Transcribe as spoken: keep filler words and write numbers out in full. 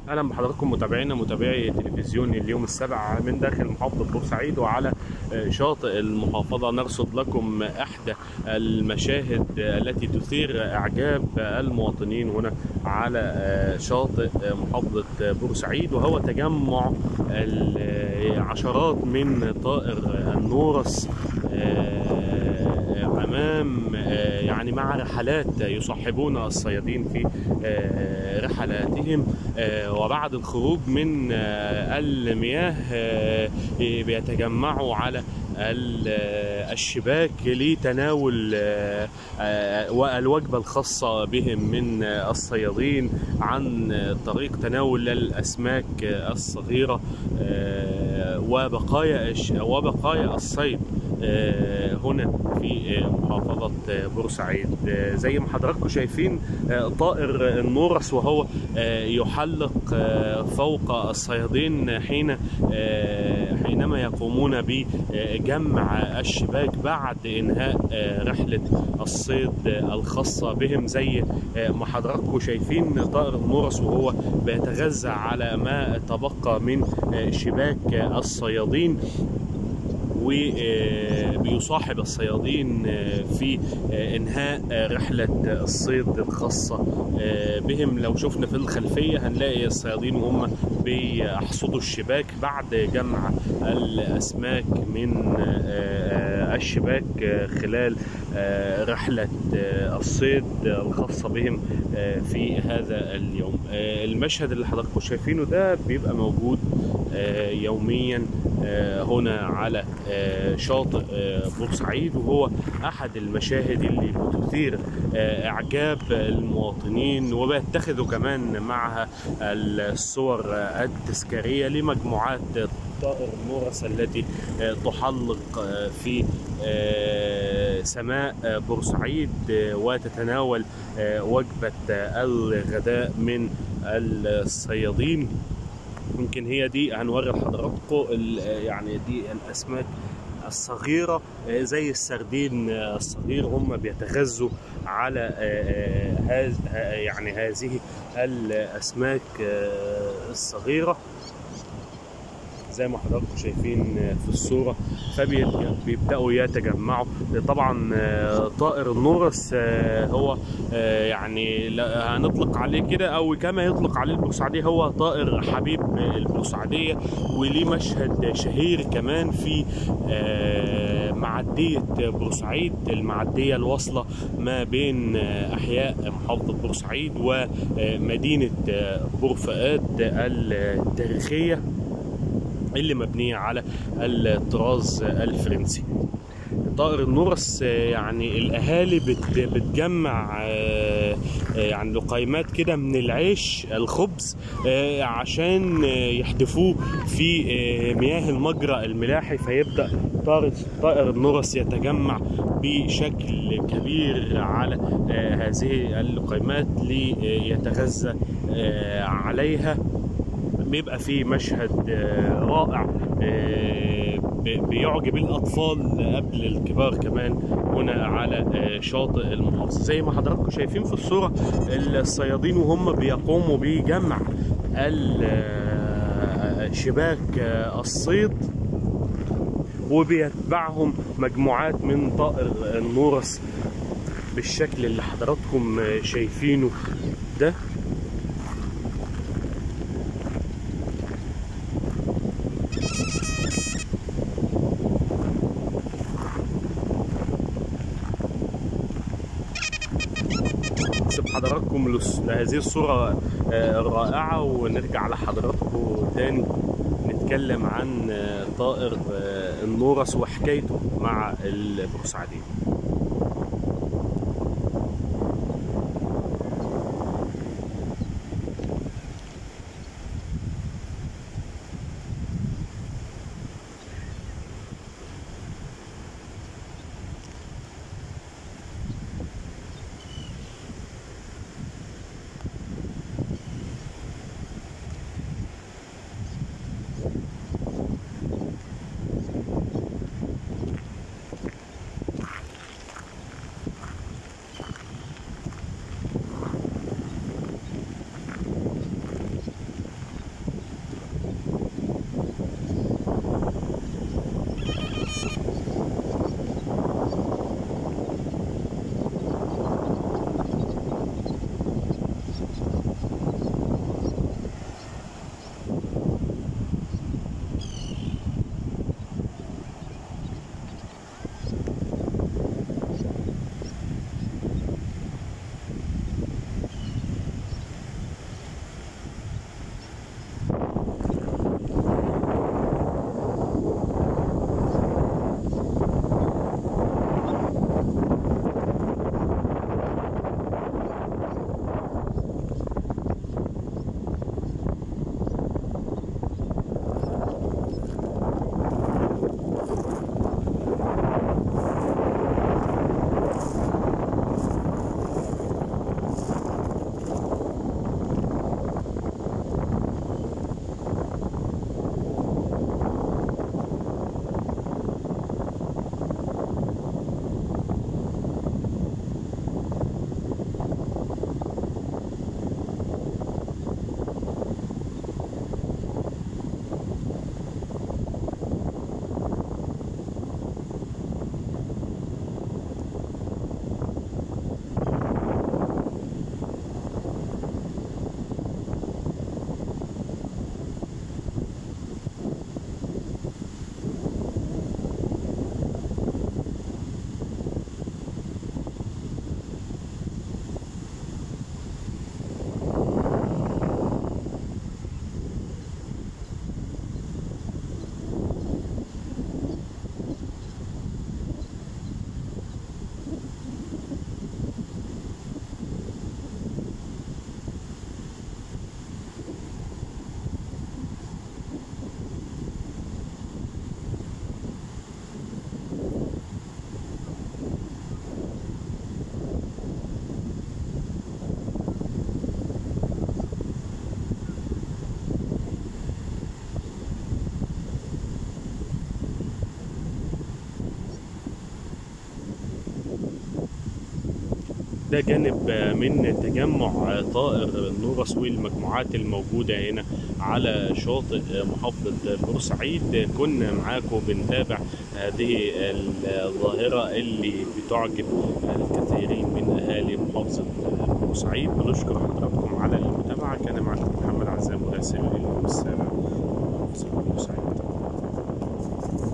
اهلا بحضراتكم متابعينا متابعي تلفزيون اليوم السابع من داخل محافظه بورسعيد، وعلى شاطئ المحافظه نرصد لكم احدى المشاهد التي تثير اعجاب المواطنين هنا على شاطئ محافظه بورسعيد، وهو تجمع العشرات من طائر النورس امام يعني مع رحلات يصاحبون الصيادين في رحلاتهم، وبعد الخروج من المياه بيتجمعوا على الشباك لتناول الوجبة الخاصة بهم من الصيادين عن طريق تناول الأسماك الصغيرة وبقايا وبقايا الصيد هنا في محافظة بورسعيد. زي ما حضراتكم شايفين طائر النورس وهو يحلق فوق الصيادين حين حينما يقومون بجمع الشباك بعد انهاء رحلة الصيد الخاصة بهم. زي ما حضراتكم شايفين طائر النورس وهو بيتغذى على ما تبقى من شباك الصيادين، وبيصاحب الصيادين في انهاء رحلة الصيد الخاصة بهم. لو شفنا في الخلفية هنلاقي الصيادين وهم بيحصدوا الشباك بعد جمع الأسماك من الشباك خلال رحلة الصيد الخاصة بهم في هذا اليوم. المشهد اللي حضراتكم شايفينه ده بيبقى موجود يوميا هنا على شاطئ بورسعيد، وهو أحد المشاهد اللي بتثير إعجاب المواطنين، وبيتخذوا كمان معها الصور التذكارية لمجموعات طائر النورس التي تحلق في سماء بورسعيد وتتناول وجبة الغداء من الصيادين. يمكن هي دي هنوري لحضراتكم يعني دي الاسماك الصغيره زي السردين الصغير، هم بيتغذوا على يعني هذه الاسماك الصغيره زي ما حضراتكم شايفين في الصورة. فبيبدأوا يتجمعوا. طبعا طائر النورس هو يعني هنطلق عليه كده او كما يطلق عليه البورسعيدية هو طائر حبيب البورسعيدية، وليه مشهد شهير كمان في معدية بورسعيد، المعدية الواصلة ما بين أحياء محافظة بورسعيد ومدينة بورفؤاد التاريخية اللي مبنية على الطراز الفرنسي. طائر النورس يعني الأهالي بتجمع يعني لقيمات كده من العيش الخبز عشان يحدفوه في مياه المجرى الملاحي، فيبدأ طائر النورس يتجمع بشكل كبير على هذه اللقيمات ليتغذى عليها. بيبقى فيه مشهد رائع بيعجب الأطفال قبل الكبار كمان هنا على شاطئ المحافظة. زي ما حضراتكم شايفين في الصورة الصيادين وهم بيقوموا بجمع شباك الصيد، وبيتبعهم مجموعات من طائر النورس بالشكل اللي حضراتكم شايفينه ده. نسيب حضراتكم لهذه الصورة الرائعة ونرجع لحضراتكم تاني نتكلم عن طائر النورس وحكايته مع البورسعيديين. ده جانب من تجمع طائر النورس والمجموعات الموجودة هنا على شاطئ محافظة بورسعيد. كنا معاكم بنتابع هذه الظاهرة اللي بتعجب الكثيرين من أهالي محافظة بورسعيد. بنشكر حضراتكم على المتابعة. كان معكم محمد عزام مراسل اليوم السابع محافظة بورسعيد.